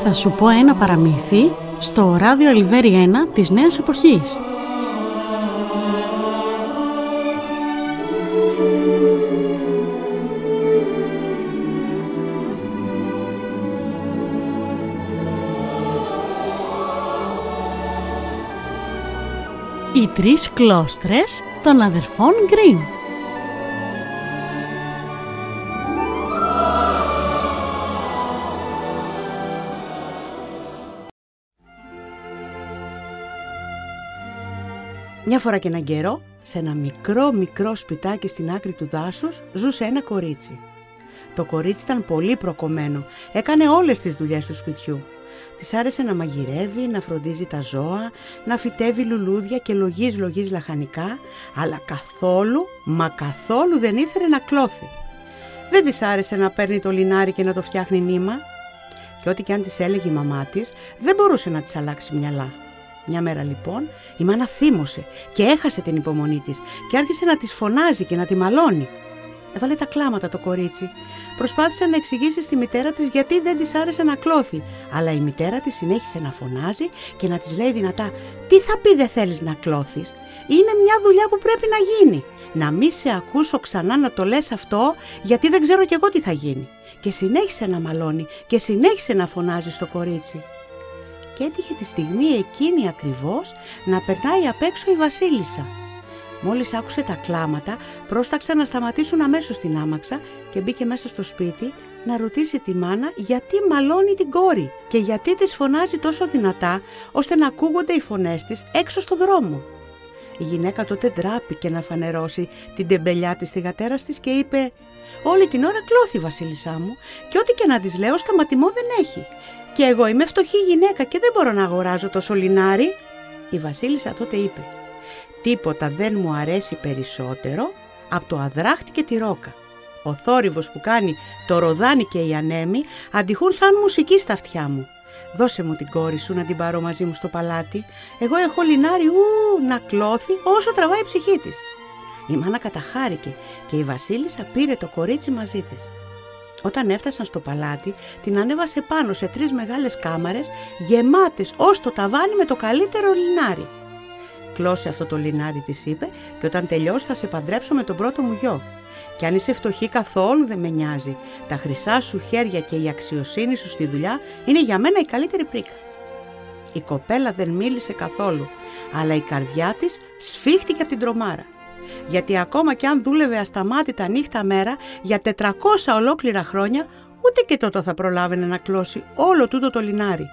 Θα σου πω ένα παραμύθι στο ράδιο Αλιβέρι 1 της Νέας Εποχής. Οι τρεις κλώστρες των αδερφών Γκριμ. Μια φορά και έναν καιρό, σε ένα μικρό σπιτάκι στην άκρη του δάσους, ζούσε ένα κορίτσι. Το κορίτσι ήταν πολύ προκομμένο, έκανε όλες τις δουλειές του σπιτιού. Της άρεσε να μαγειρεύει, να φροντίζει τα ζώα, να φυτεύει λουλούδια και λογής λαχανικά, αλλά καθόλου δεν ήθελε να κλώθει. Δεν της άρεσε να παίρνει το λινάρι και να το φτιάχνει νήμα. Και ό,τι και αν της έλεγε η μαμά της, δεν μπορούσε να της αλλάξει μυαλά. Μια μέρα λοιπόν η μάνα θύμωσε και έχασε την υπομονή της και άρχισε να της φωνάζει και να τη μαλώνει. Έβαλε τα κλάματα το κορίτσι. Προσπάθησε να εξηγήσει στη μητέρα της γιατί δεν της άρεσε να κλώθει, αλλά η μητέρα της συνέχισε να φωνάζει και να της λέει δυνατά: «Τι θα πει δεν θέλεις να κλώθεις? Είναι μια δουλειά που πρέπει να γίνει. Να μη σε ακούσω ξανά να το λες αυτό, γιατί δεν ξέρω κι εγώ τι θα γίνει». Και συνέχισε να μαλώνει και συνέχισε να φωνάζει στο κορίτσι. Και έτυχε τη στιγμή εκείνη ακριβώς να περνάει απ' έξω η Βασίλισσα. Μόλις άκουσε τα κλάματα, πρόσταξε να σταματήσουν αμέσως την άμαξα και μπήκε μέσα στο σπίτι να ρωτήσει τη μάνα γιατί μαλώνει την κόρη και γιατί της φωνάζει τόσο δυνατά ώστε να ακούγονται οι φωνές της έξω στο δρόμο. Η γυναίκα τότε ντράπηκε να φανερώσει την τεμπελιά της θυγατέρας της και είπε: «Όλη την ώρα κλώθει η Βασίλισσά μου και ό,τι και να της λέω σταματημό δεν έχει. Και εγώ είμαι φτωχή γυναίκα και δεν μπορώ να αγοράζω τόσο λινάρι». Η Βασίλισσα τότε είπε: «Τίποτα δεν μου αρέσει περισσότερο από το αδράχτη και τη ρόκα. Ο θόρυβος που κάνει το ροδάνι και η ανέμη αντιχούν σαν μουσική στα αυτιά μου. Δώσε μου την κόρη σου να την πάρω μαζί μου στο παλάτι. Εγώ έχω λινάρι να κλώθει όσο τραβάει η ψυχή της». Η μάνα καταχάρηκε και η Βασίλισσα πήρε το κορίτσι μαζί της. Όταν έφτασαν στο παλάτι, την ανέβασε πάνω σε 3 μεγάλες κάμαρες γεμάτες ως το ταβάνι με το καλύτερο λινάρι. «Κλώσε αυτό το λινάρι», της είπε, «και όταν τελειώσει θα σε παντρέψω με τον πρώτο μου γιο. Και αν είσαι φτωχή καθόλου δεν με νοιάζει. Τα χρυσά σου χέρια και η αξιοσύνη σου στη δουλειά είναι για μένα η καλύτερη πρίκα». Η κοπέλα δεν μίλησε καθόλου, αλλά η καρδιά της σφίχτηκε από την τρομάρα. Γιατί ακόμα κι αν δούλευε ασταμάτητα νύχτα μέρα για 400 ολόκληρα χρόνια, ούτε και τότε θα προλάβαινε να κλώσει όλο τούτο το λινάρι.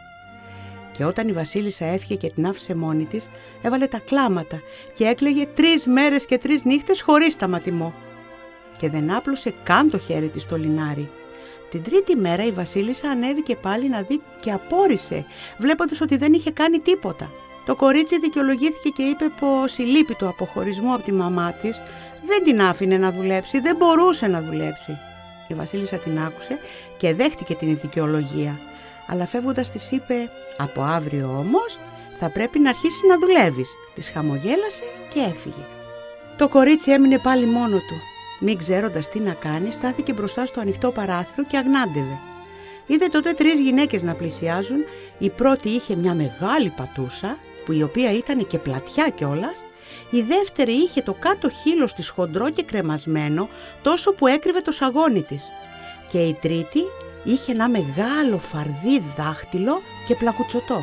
Και όταν η Βασίλισσα έφυγε και την άφησε μόνη της, έβαλε τα κλάματα και έκλαιγε 3 μέρες και 3 νύχτες χωρίς σταματημό. Και δεν άπλωσε καν το χέρι της στο λινάρι. Την 3η μέρα η Βασίλισσα ανέβηκε πάλι να δει και απόρρισε, βλέποντας ότι δεν είχε κάνει τίποτα. Το κορίτσι δικαιολογήθηκε και είπε πως η λύπη του αποχωρισμού από τη μαμά της δεν την άφηνε να δουλέψει, δεν μπορούσε να δουλέψει. Η Βασίλισσα την άκουσε και δέχτηκε την δικαιολογία, αλλά φεύγοντας της είπε: «Από αύριο όμως θα πρέπει να αρχίσεις να δουλεύεις». Της χαμογέλασε και έφυγε. Το κορίτσι έμεινε πάλι μόνο του. Μην ξέροντας τι να κάνει, στάθηκε μπροστά στο ανοιχτό παράθυρο και αγνάντευε. Είδε τότε 3 γυναίκες να πλησιάζουν. Η πρώτη είχε μια μεγάλη πατούσα, που η οποία ήταν και πλατιά κιόλας. Η δεύτερη είχε το κάτω χείλος της χοντρό και κρεμασμένο, τόσο που έκρυβε το σαγόνι της. Και η τρίτη είχε ένα μεγάλο φαρδί δάχτυλο και πλακουτσωτό.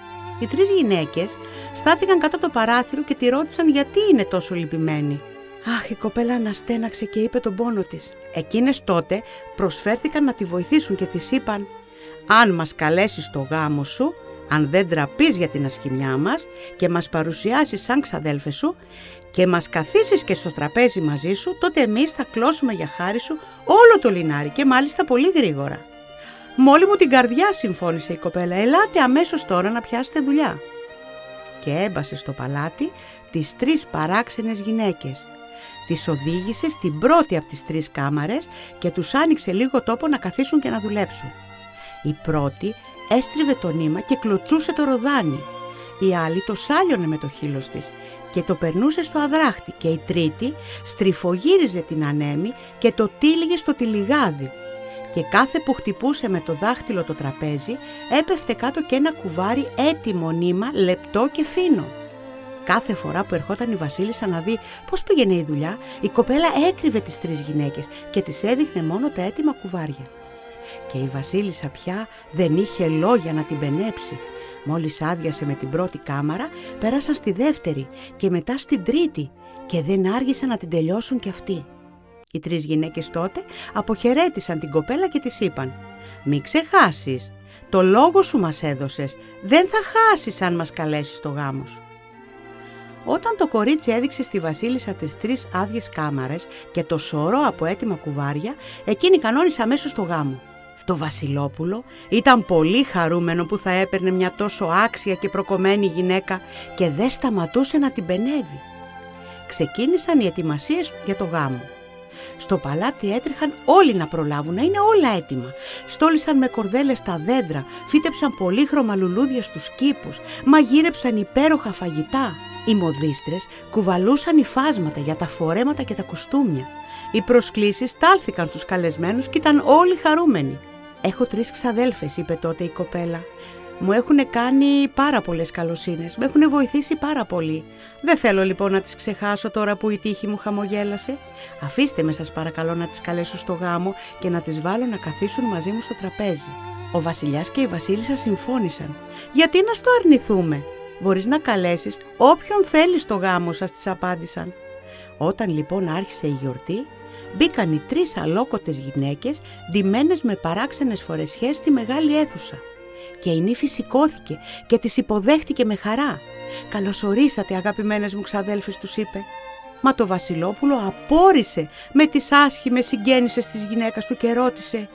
Οι 3 γυναίκες στάθηκαν κάτω από το παράθυρο και τη ρώτησαν γιατί είναι τόσο λυπημένη. Αχ, η κοπέλα αναστέναξε και είπε τον πόνο της. Εκείνες τότε προσφέρθηκαν να τη βοηθήσουν και της είπαν: «Αν μας καλέσεις στο γάμο σου, αν δεν ντραπείς για την ασχημιά μας και μας παρουσιάσεις σαν ξαδέλφες σου και μας καθίσεις και στο τραπέζι μαζί σου, τότε εμείς θα κλώσουμε για χάρη σου όλο το λινάρι και μάλιστα πολύ γρήγορα». «Μόλι μου την καρδιά», συμφώνησε η κοπέλα, «ελάτε αμέσως τώρα να πιάσετε δουλειά». Και έμπασε στο παλάτι τις 3 παράξενες γυναίκες. Τις οδήγησε στην πρώτη από τις 3 κάμαρες και τους άνοιξε λίγο τόπο να καθίσουν και να δουλέψουν. Η πρώτη έστριβε το νήμα και κλωτσούσε το ροδάνι. Η άλλη το σάλιωνε με το χείλος της και το περνούσε στο αδράχτη και η τρίτη στριφογύριζε την ανέμη και το τύλιγε στο τυλιγάδι. και κάθε που χτυπούσε με το δάχτυλο το τραπέζι έπεφτε κάτω και ένα κουβάρι έτοιμο νήμα, λεπτό και φίνο. Κάθε φορά που ερχόταν η Βασίλισσα να δει πώς πήγαινε η δουλειά, η κοπέλα έκρυβε τις 3 γυναίκες και τις έδειχνε μόνο τα έτοιμα κουβάρια. Και η Βασίλισσα πια δεν είχε λόγια να την πενέψει. Μόλις άδειασε με την πρώτη κάμαρα, πέρασαν στη δεύτερη και μετά στην τρίτη και δεν άργησαν να την τελειώσουν κι αυτοί. Οι 3 γυναίκες τότε αποχαιρέτησαν την κοπέλα και της είπαν: «Μην ξεχάσεις, το λόγο σου μας έδωσες, δεν θα χάσεις αν μας καλέσεις στο γάμο σου». Όταν το κορίτσι έδειξε στη Βασίλισσα τις 3 άδειες κάμαρες και το σωρό από έτοιμα κουβάρια, εκείνη κανόνισε αμέσως το γάμο. Το Βασιλόπουλο ήταν πολύ χαρούμενο που θα έπαιρνε μια τόσο άξια και προκομμένη γυναίκα και δεν σταματούσε να την πενεύει. Ξεκίνησαν οι ετοιμασίες για το γάμο. Στο παλάτι έτρεχαν όλοι να προλάβουν να είναι όλα έτοιμα. Στόλισαν με κορδέλες τα δέντρα, φύτεψαν πολύχρωμα λουλούδια στους κήπους, μαγείρεψαν υπέροχα φαγητά. Οι μοδίστρες κουβαλούσαν υφάσματα για τα φορέματα και τα κουστούμια. Οι προσκλήσεις στάλθηκαν στους καλεσμένους και ήταν όλοι χαρούμενοι. «Έχω 3 ξαδέλφες», είπε τότε η κοπέλα. «Μου έχουν κάνει πάρα πολλές καλοσύνες, με έχουν βοηθήσει πάρα πολύ. Δεν θέλω λοιπόν να τις ξεχάσω τώρα που η τύχη μου χαμογέλασε. Αφήστε με σας παρακαλώ να τις καλέσω στο γάμο και να τις βάλω να καθίσουν μαζί μου στο τραπέζι». Ο βασιλιάς και η βασίλισσα συμφώνησαν. «Γιατί να στο αρνηθούμε? Μπορείς να καλέσεις όποιον θέλεις στο γάμο σας», της απάντησαν. Όταν λοιπόν άρχισε η γιορτή, μπήκαν οι 3 αλόκοτες γυναίκες ντυμένες με παράξενες φορεσιές στη μεγάλη αίθουσα. Και η νύφη σηκώθηκε και τις υποδέχτηκε με χαρά. «Καλωσορίσατε αγαπημένες μου ξαδέλφες», τους είπε. Μα το Βασιλόπουλο απόρρισε με τις άσχημες συγγέννησες της γυναίκας του και ρώτησε: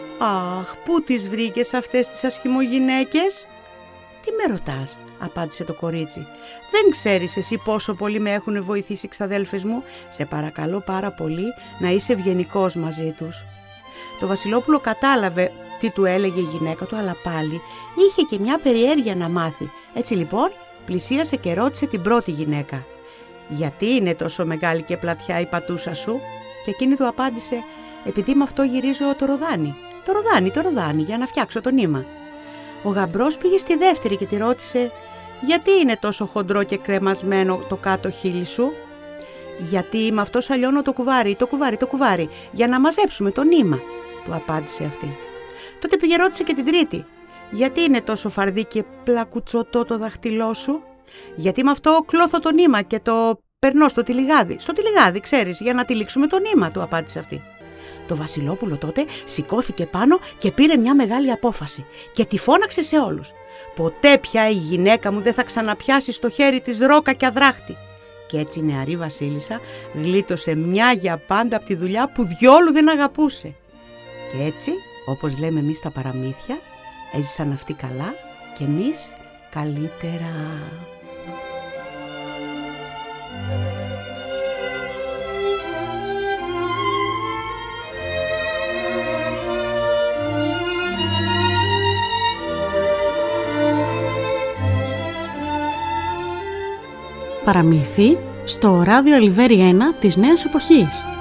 «Αχ, πού τις βρήκες αυτές τις ασχημογυναίκες?» «Τι με ρωτάς?» απάντησε το κορίτσι. «Δεν ξέρεις εσύ πόσο πολύ με έχουν βοηθήσει οι ξαδέλφες μου? Σε παρακαλώ πάρα πολύ να είσαι ευγενικός μαζί τους». Το Βασιλόπουλο κατάλαβε τι του έλεγε η γυναίκα του, αλλά πάλι είχε και μια περιέργεια να μάθει. Έτσι λοιπόν πλησίασε και ρώτησε την πρώτη γυναίκα: «Γιατί είναι τόσο μεγάλη και πλατιά η πατούσα σου?» Και εκείνη του απάντησε: «Επειδή με αυτό γυρίζω το ροδάνι. Το ροδάνι, για να φτιάξω το νήμα». Ο γαμπρός πήγε στη δεύτερη και τη ρώτησε: «Γιατί είναι τόσο χοντρό και κρεμασμένο το κάτω χείλη σου?» «Γιατί με αυτό σαλιώνω το κουβάρι, για να μαζέψουμε το νήμα», του απάντησε αυτή. Τότε πήγε ρώτησε και την τρίτη: «Γιατί είναι τόσο φαρδί και πλακουτσωτό το δαχτυλό σου?» «Γιατί με αυτό κλώθω το νήμα και το περνώ στο τυλιγάδι». «Στο τυλιγάδι, ξέρεις, για να τυλίξουμε το νήμα», του απάντησε αυτή. Το Βασιλόπουλο τότε σηκώθηκε πάνω και πήρε μια μεγάλη απόφαση και τη φώναξε σε όλους: «Ποτέ πια η γυναίκα μου δεν θα ξαναπιάσει στο χέρι της ρόκα και αδράχτη». Και έτσι η νεαρή Βασίλισσα γλίτωσε μια για πάντα από τη δουλειά που διόλου δεν αγαπούσε. Και έτσι, όπως λέμε εμείς στα παραμύθια, έζησαν αυτοί καλά και εμείς καλύτερα. Παραμύθι στο ράδιο Αλιβέρι 1 της Νέας Εποχής.